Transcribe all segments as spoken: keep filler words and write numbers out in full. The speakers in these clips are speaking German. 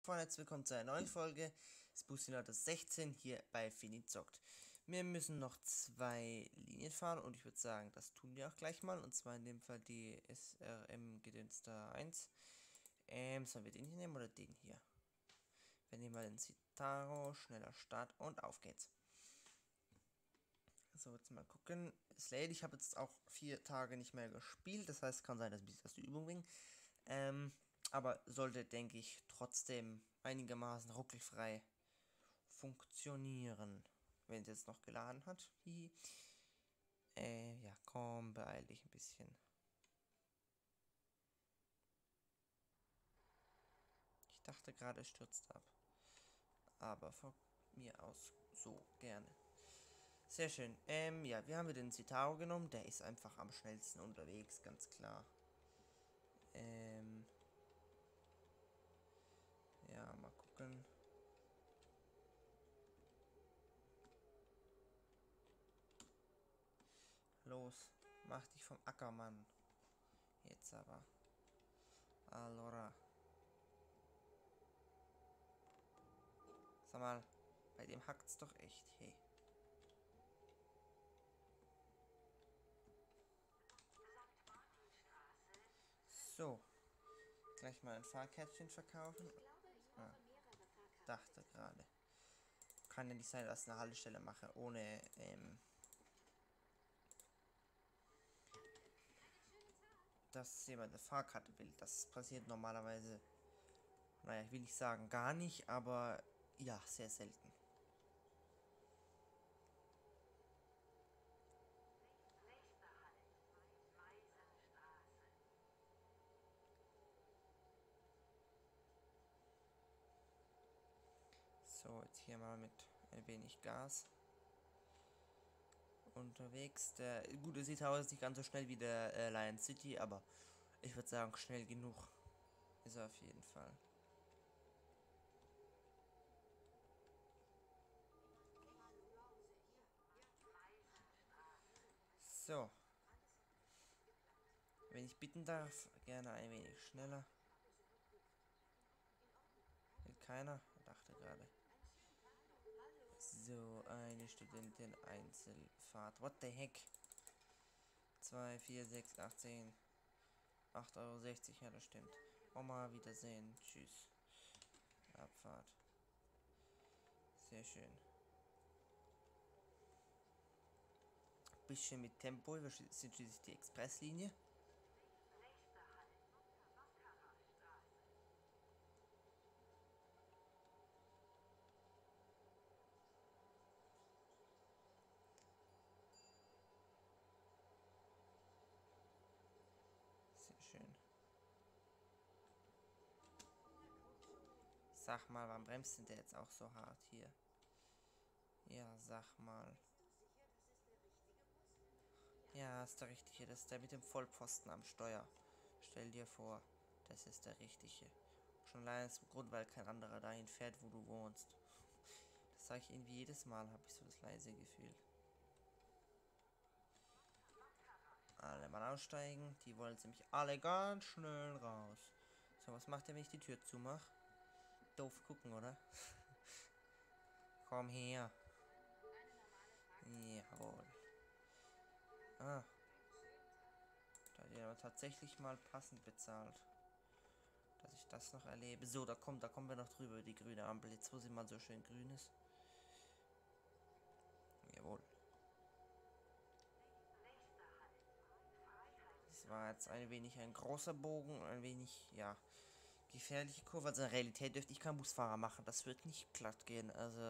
und herzlich willkommen zu einer neuen Folge Simulator sechzehn hier bei Finizockt. Wir müssen noch zwei Linien fahren und ich würde sagen, das tun wir auch gleich mal. Und zwar in dem Fall die S R M Gedönster eins. Ähm, sollen wir den hier nehmen oder den hier? Wir nehmen mal den Citaro, schneller Start und auf geht's. So, jetzt mal gucken. Slade, ich habe jetzt auch vier Tage nicht mehr gespielt, das heißt, kann sein, dass ein bisschen aus der Übung bin. Ähm, aber sollte, denke ich, trotzdem einigermaßen ruckelfrei funktionieren. Wenn es jetzt noch geladen hat. Hihi. Äh, ja, komm, beeil dich ein bisschen. Ich dachte gerade, es stürzt ab. Aber von mir aus so gerne. Sehr schön. Ähm, ja, wir haben den Citaro genommen. Der ist einfach am schnellsten unterwegs, ganz klar. Ähm. Ja, mal gucken. Los, mach dich vom Acker, Mann. Jetzt aber. Allora. Sag mal, bei dem hackt's doch echt, hey. So. Gleich mal ein Fahrkärtchen verkaufen. Ah, dachte gerade. Kann ja nicht sein, dass ich eine Haltestelle mache, ohne, ähm, dass jemand eine Fahrkarte will. Das passiert normalerweise, naja, ich will nicht sagen gar nicht, aber ja, sehr selten. So, jetzt hier mal mit ein wenig Gas unterwegs. Der gute sieht aus nicht ganz so schnell wie der äh, Lion City, aber ich würde sagen, schnell genug ist er auf jeden Fall. So. Wenn ich bitten darf, gerne ein wenig schneller. Will keiner? Dachte gerade. So, eine Studentin Einzelfahrt. What the heck? zwei, vier, sechs, acht, zehn. acht Euro sechzig, ja, das stimmt. Oma, Wiedersehen. Tschüss. Abfahrt. Sehr schön. Bisschen mit Tempo. Wir sind schließlich die Expresslinie. Sehr schön. Sag mal, warum bremst denn der jetzt auch so hart hier? Ja, sag mal. Ja, ist der richtige. Das ist der mit dem Vollpfosten am Steuer. Stell dir vor, das ist der richtige. Schon allein aus dem Grund, weil kein anderer dahin fährt, wo du wohnst. Das sage ich irgendwie jedes Mal, habe ich so das leise Gefühl. Alle mal aussteigen. Die wollen nämlich alle ganz schnell raus. So, was macht der, wenn ich die Tür zumache? Doof gucken, oder? Komm her. Jawohl. Ah. Da hat er aber tatsächlich mal passend bezahlt. Dass ich das noch erlebe. So, da kommt, da kommen wir noch drüber, die grüne Ampel. Jetzt, wo sie mal so schön grün ist. Jawohl. Das war jetzt ein wenig ein großer Bogen, ein wenig, ja, gefährliche Kurve. Also in der Realität dürfte ich keinen Busfahrer machen. Das wird nicht glatt gehen. Also,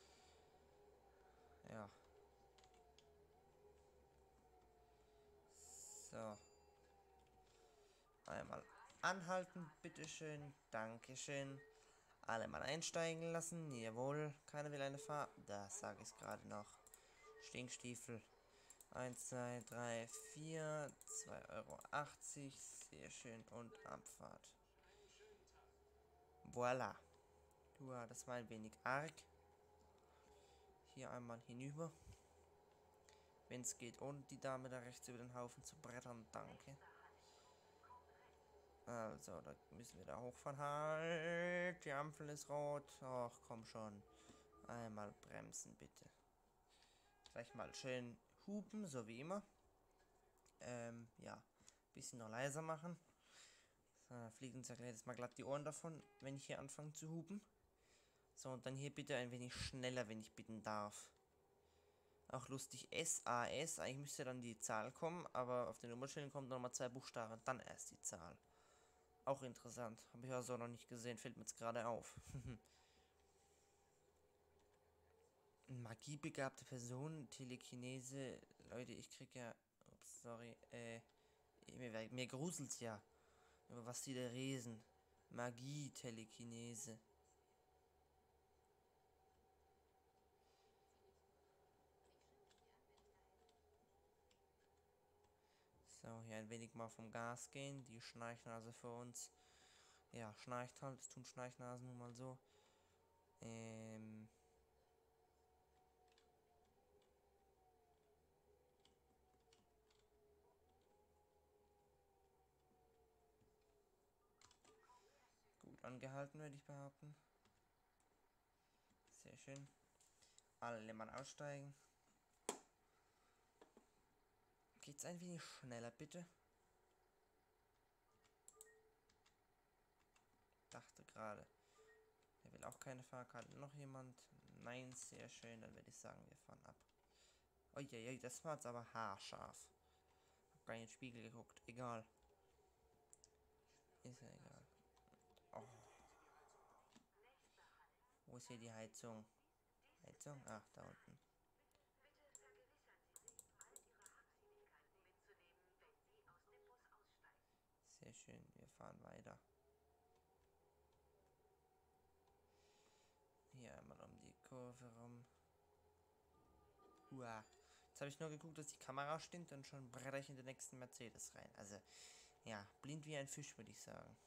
ja. So. Einmal anhalten, bitteschön. Dankeschön. Alle mal einsteigen lassen. Jawohl. Keiner will eine Fahrt. Das sage ich gerade noch. Stinkstiefel. eins, zwei, drei, vier. zwei Euro achtzig. Sehr schön. Und Abfahrt. Voila. Ja, das war ein wenig arg. Hier einmal hinüber. Wenn es geht, ohne die Dame da rechts über den Haufen zu brettern. Danke. Also, da müssen wir da hochfahren. Halt, die Ampel ist rot. Ach, komm schon. Einmal bremsen, bitte. Gleich mal schön hupen, so wie immer. Ähm, ja. Bisschen noch leiser machen. So, da fliegen uns ja gleich jetzt mal glatt die Ohren davon, wenn ich hier anfange zu hupen. So, und dann hier bitte ein wenig schneller, wenn ich bitten darf. Auch lustig, S A S, eigentlich müsste dann die Zahl kommen, aber auf den Nummerschildern kommen nochmal zwei Buchstaben, dann erst die Zahl. Auch interessant, habe ich also noch nicht gesehen, fällt mir jetzt gerade auf. Magiebegabte Person, Telekinese, Leute, ich krieg ja, ups, sorry, äh, mir, mir gruselt's ja, über was die da reden. Magie, Telekinese. So, hier ein wenig mal vom Gas gehen. Die Schnarchnase für uns. Ja, schnarcht halt. Das tun Schnarchnasen nun mal so. Ähm. Gut angehalten, würde ich behaupten. Sehr schön. Alle Mann aussteigen. Geht's ein wenig schneller, bitte? Dachte gerade. Er will auch keine Fahrkarte. Noch jemand? Nein, sehr schön. Dann würde ich sagen, wir fahren ab. Uiuiui, das war jetzt aber haarscharf. Hab gar nicht in den Spiegel geguckt. Egal. Ist ja egal. Oh. Wo ist hier die Heizung? Heizung? Ach, da unten. Sehr schön. Wir fahren weiter. Hier einmal um die Kurve rum. Uah. Jetzt habe ich nur geguckt, dass die Kamera stimmt und schon bretter ich in den nächsten Mercedes rein. Also, ja, blind wie ein Fisch, würde ich sagen.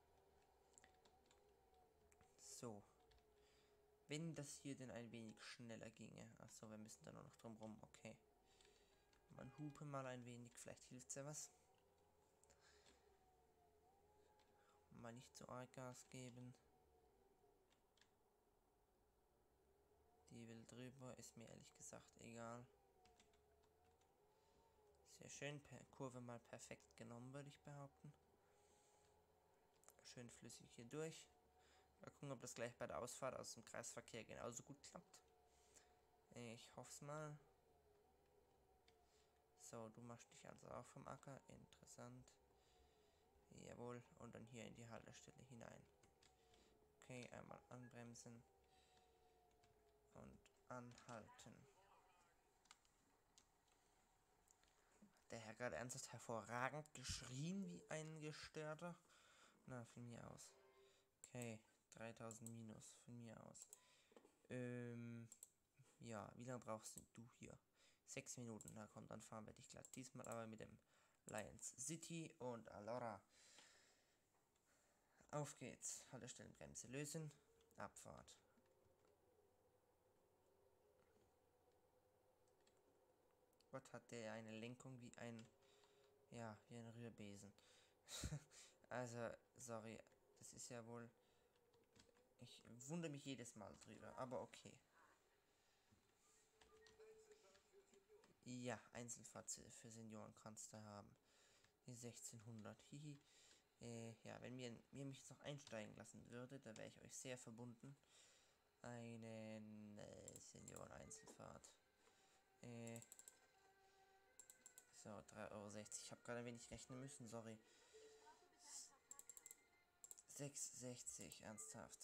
So. Wenn das hier denn ein wenig schneller ginge. Achso, wir müssen da nur noch drum rum. Okay. Man hupe mal ein wenig. Vielleicht hilft ja was. Mal nicht zu arg Gas geben. Die will drüber. Ist mir ehrlich gesagt egal. Sehr schön. Per Kurve mal perfekt genommen, würde ich behaupten. Schön flüssig hier durch. Mal gucken, ob das gleich bei der Ausfahrt aus dem Kreisverkehr genauso gut klappt. Ich hoffe es mal. So, du machst dich also auch vom Acker. Interessant. Jawohl. Und dann hier in die Haltestelle hinein. Okay, einmal anbremsen. Und anhalten. Der Herr gerade ernsthaft hervorragend geschrien wie ein Gestörter. Na, von mir aus. Okay, dreitausend minus von mir aus. Ähm, ja, wie lange brauchst du hier? Sechs Minuten, na komm, dann fahren wir dich glatt. Diesmal aber mit dem Lions City und Allora. Auf geht's. Haltestellenbremse lösen. Abfahrt. Gott, hat der eine Lenkung wie ein, ja, wie ein Rührbesen. Also, sorry, das ist ja wohl, ich wundere mich jedes Mal drüber, aber okay. Ja, Einzelfahrt für Senioren kannst du haben. Die sechzehnhundert, hihi. Äh, ja, wenn mir, mir mich jetzt noch einsteigen lassen würde, da wäre ich euch sehr verbunden. Einen äh, Senioren-Einzelfahrt. Äh, so, drei Euro sechzig. Ich habe gerade ein wenig rechnen müssen, sorry. sechs Euro sechzig, ernsthaft.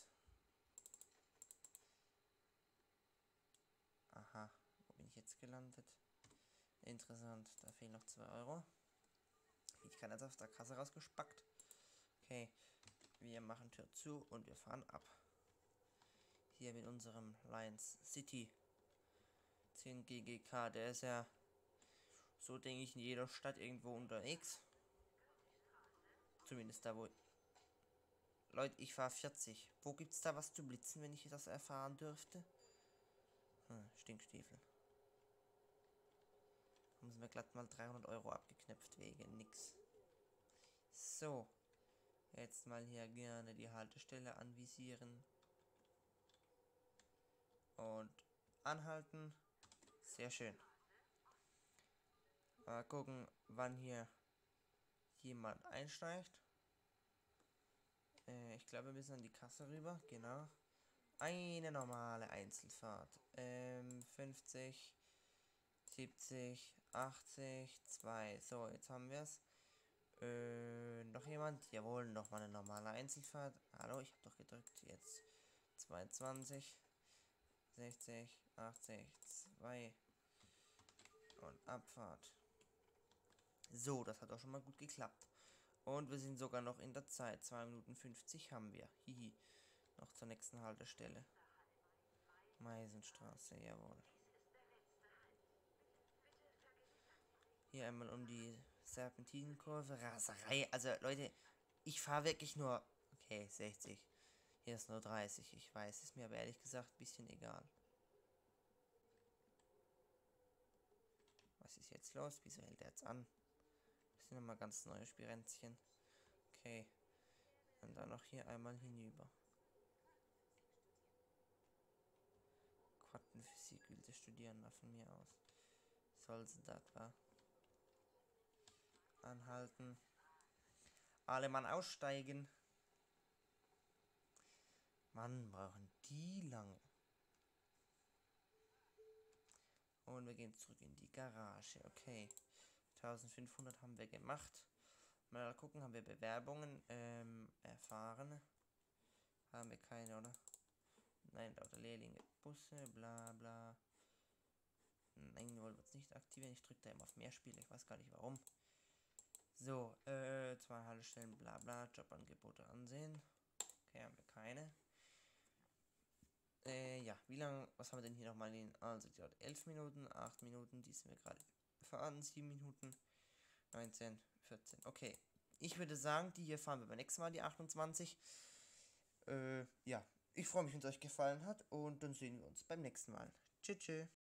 Aha, wo bin ich jetzt gelandet? Interessant, da fehlen noch zwei Euro. Ich kann jetzt auf der Kasse rausgespackt. Okay, wir machen Tür zu und wir fahren ab. Hier mit unserem Lions City. zehn G G K, der ist ja so, denke ich, in jeder Stadt irgendwo unterwegs. Zumindest da, wo... Leute, ich fahre vierzig. Wo gibt's da was zu blitzen, wenn ich das erfahren dürfte? Hm, Stinkstiefel. Haben sie mir glatt mal dreihundert Euro abgeknöpft wegen nix. So. Jetzt mal hier gerne die Haltestelle anvisieren. Und anhalten. Sehr schön. Mal gucken, wann hier jemand einsteigt. Äh, ich glaube, wir müssen an die Kasse rüber. Genau. Eine normale Einzelfahrt. Ähm, fünfzig, siebzig, achtzig, zwei. So, jetzt haben wir es. Äh, noch jemand? Jawohl, noch mal eine normale Einzelfahrt. Hallo, ich habe doch gedrückt. Jetzt zweiundzwanzig, sechzig, achtzig, zwei und Abfahrt. So, das hat auch schon mal gut geklappt. Und wir sind sogar noch in der Zeit. zwei Minuten fünfzig haben wir. Hihi. Noch zur nächsten Haltestelle. Meisenstraße, jawohl. Hier einmal um die Serpentinenkurve. Raserei. Also, Leute, ich fahre wirklich nur... Okay, sechzig. Hier ist nur dreißig. Ich weiß, ist mir aber ehrlich gesagt ein bisschen egal. Was ist jetzt los? Wieso hält er jetzt an? Das sind nochmal ganz neue Spirenzchen. Okay. Und dann noch hier einmal hinüber. Quantenphysik will das studieren mal von mir aus. Soll sie das, wa? Anhalten. Alle Mann aussteigen. Mann, brauchen die lange. Und wir gehen zurück in die Garage. Okay. eintausendfünfhundert haben wir gemacht. Mal gucken, haben wir Bewerbungen ähm, erfahren. Haben wir keine, oder? Nein, lauter Lehrlinge. Busse, bla bla. Nein, wollen wir es nicht aktivieren. Ich drücke da immer auf mehr Spiele. Ich weiß gar nicht warum. So, äh, zwei Haltestellen, bla bla. Jobangebote ansehen. Okay, haben wir keine. Äh, ja, wie lange, was haben wir denn hier nochmal in, also die hat elf Minuten, acht Minuten, die sind wir gerade fahren, sieben Minuten, neunzehn, vierzehn, okay. Ich würde sagen, die hier fahren wir beim nächsten Mal, die achtundzwanzig. Äh, ja, ich freue mich, wenn es euch gefallen hat und dann sehen wir uns beim nächsten Mal. Tschüss, tschüss.